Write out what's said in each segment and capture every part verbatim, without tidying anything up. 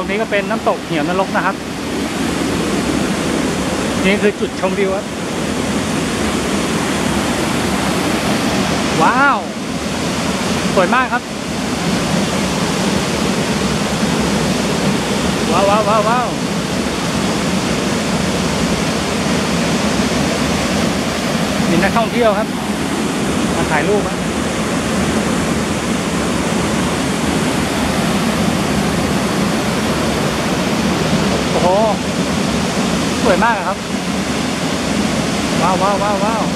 นี้ก็เป็นน้ำตกเหวนรกนะครับนี่คือจุดชมวิวครับว้าวสวยมากครับว้าวว้าวว้าวว้าวมีนักท่องเที่ยวครับมาถ่ายรูปครับโอ้โหสวยมากครับว้าวว้าวว้าวว้าว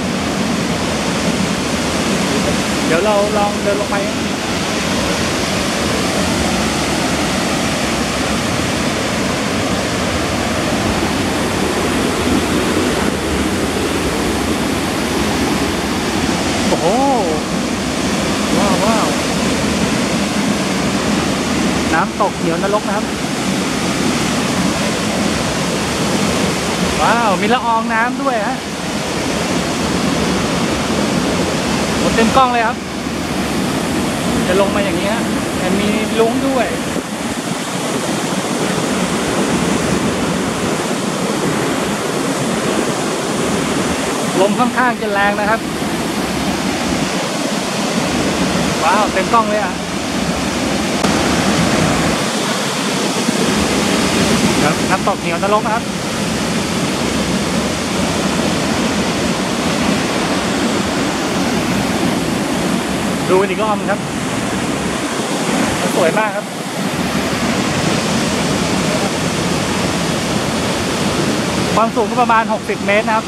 เดี๋ยวเราลองเดินลงไปโอ้โหว้าวว้าวน้ำตกเหวนรกนะครับว้าวมีละอองน้ำด้วยฮะหมดเต็มกล้องเลยครับจะลงมาอย่างนี้ฮะแต่มีลุ้งด้วยลมค่อนข้างจะแรงนะครับว้าวเต็มกล้องเลยอ่ะครับน้ำตกเหวนรกนะครับดูอีกรอบครับสวยมากครับความสูงก็ประมาณหกสิบเมตรนะครับ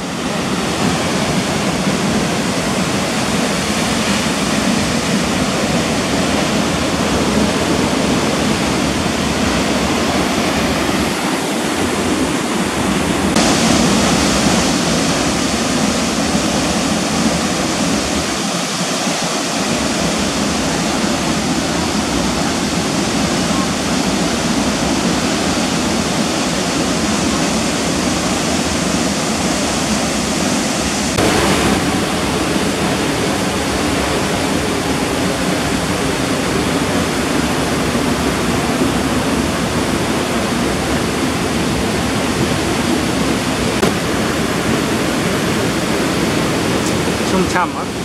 ชุ่มฉ่ำครับ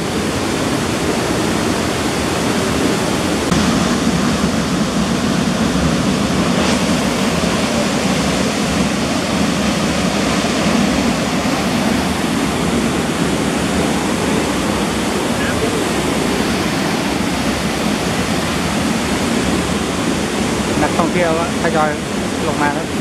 นักท่องเที่ยวทยอยลงมาครับ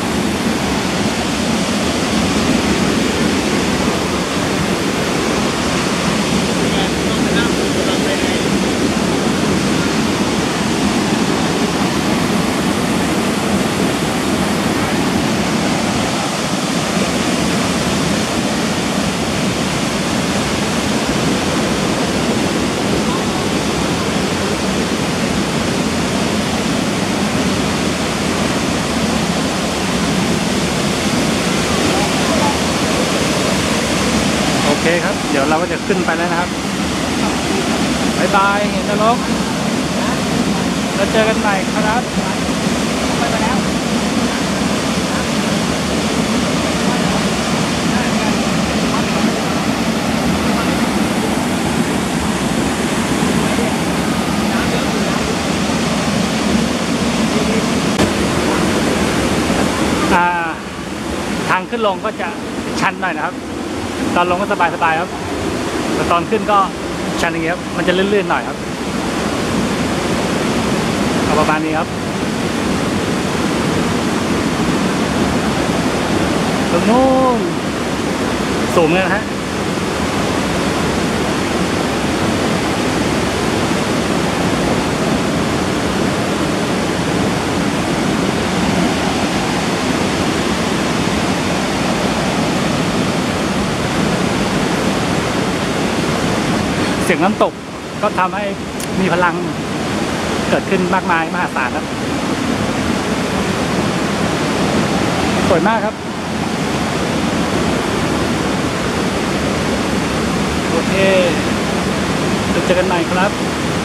โอเคครับเดี๋ยวเราก็จะขึ้นไปแล้วนะครับบ๊ายบายเหวนรกเราเจอกันใหม่ครับไปไปแล้วทางขึ้นลงก็จะชันหน่อยนะครับตอนลงก็สบายๆครับแต่ตอนขึ้นก็ชันอย่างเงี้ยครับมันจะลื่นๆหน่อยครับเอาประมาณนี้ครับตรงนู้นสูงเลยนะฮะเสียงน้ำตกก็ทำให้มีพลังเกิดขึ้นมากมายมหาศาลครับสวยมากครับโอเคเจอกันใหม่ครับ